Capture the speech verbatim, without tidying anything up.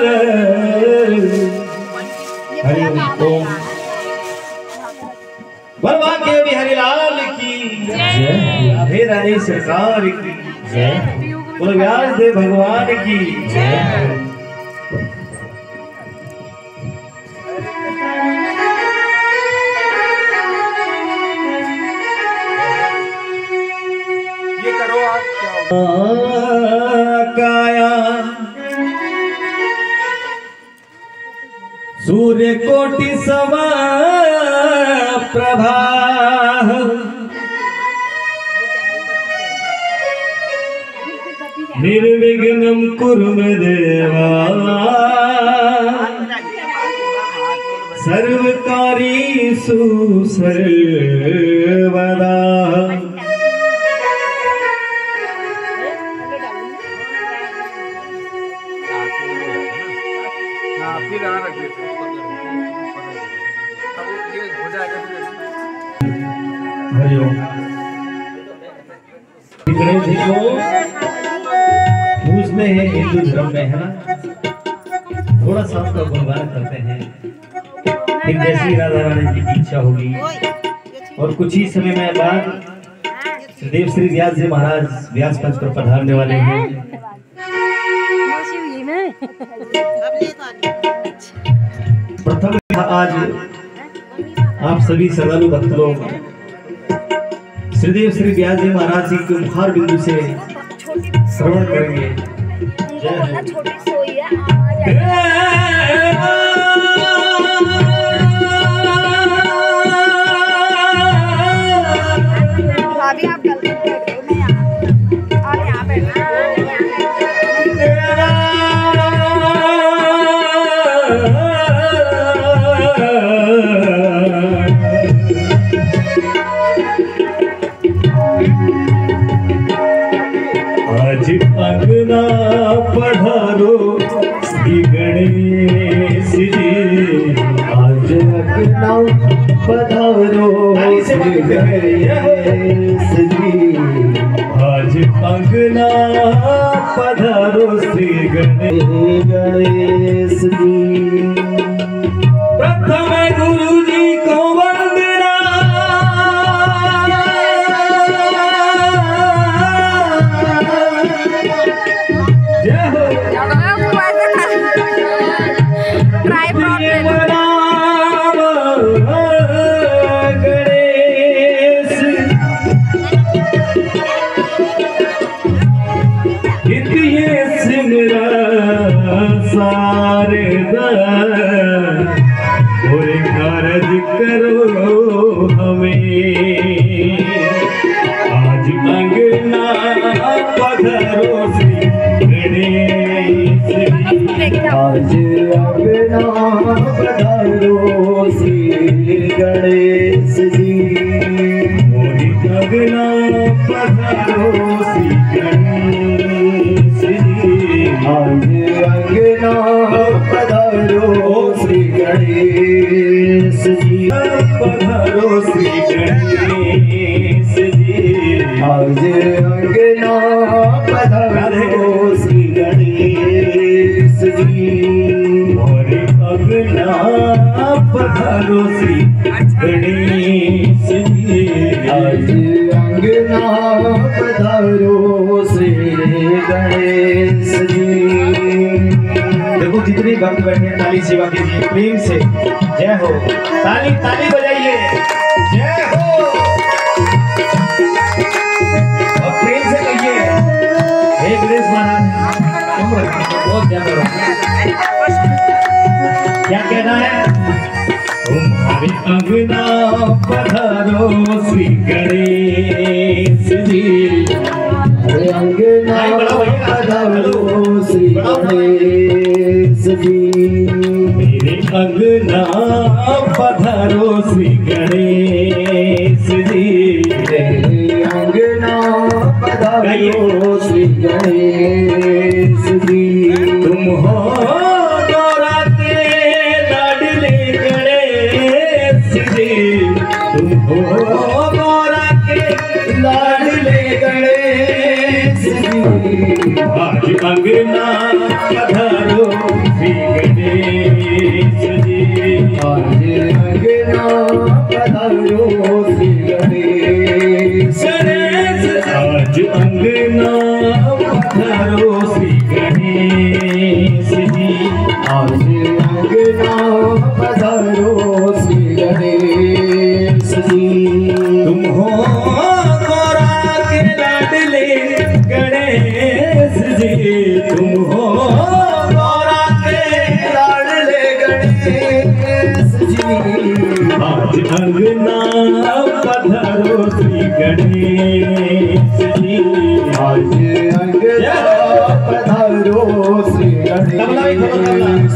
हरि ओम। भगवान के बिहारी लाल की जय, राधे राधे सरकार की जय, बोलो व्यास देव भगवान की जय। ये करो आप क्या काया सूर्य कोटि समा प्रभा निर्विघ्नं कुरु मे देवा सर्वकार्येषु सर्वदा। फिर आ रख देते हैं अब ये हो जाएगा। हरिओम। गणेश जी को पूजते हैं हिंदू धर्म में, है ना, थोड़ा सा उसका गुणगान करते हैं। फिर जैसी राधा रानी जी की इच्छा होगी और कुछ ही समय में बाद देव श्री व्यास जी महाराज व्यास पंच पर पधारने वाले हैं। प्रथम आज आप सभी श्रद्धालु भक्त लोग श्रीदेव श्री व्यास जी महाराज जी के मुखार बिंदु से श्रवण करेंगे। भाभी आप गलती कर रहे हो, मैं यहाँ और यहाँ बैठना आज अंगना पधारो श्री गणेश जी, आज अंगना पधारो श्री गणेश जी, आज अंगना पधारो श्री गणेश जी। प्रथम गुरु जी को वंदना, जय हो। गणेश ये सिमरा सारे और कारज करो हमें, आज अंगना पधारो श्री गणेश जी, आज अंगना पधारो श्री गणेश जी, मोरी अंगना पधारो श्री गणेश जी, आज अंगना पधारो श्री गणेश जी, पधारो श्री गणेश जी, आज अंगना पधारो श्री गणेश जी, और अंगना पधारो श्री गणेश जी, आज अंगना पधारो श्री गणेश जी। देखो जितनी भक्त बैठे हैं ताली सेवा कीजिए प्रेम से, जय हो। ताली ताली बजाइए, जय हो। और प्रेम से कहिए हे गणेश महाराज तुम बहुत ज्यादा रहो। क्या कहना है? तुम्हारे अंगना पधारो श्री गणेश जी, अंगना पधारो श्री गणेश जी, मेरे अंगना पधारो श्री गणेश जी, मेरे अंगना पधारो श्री गणेश जी, तुम हो नौराते लाडले गणेश जी, तुम हो नौराते लाडले गणेश जी, आज अंगना पधारो श्री श्री गणेश जी। आज अंगना पधारो श्री गणेश जी। तुम हो गौरा के लाडले गणेश जी, तुम हो गौरा के लाडले गणेश जी। आज अंगना पधारो श्री गणेश जी। आज अंगना पधारो श्री गणेश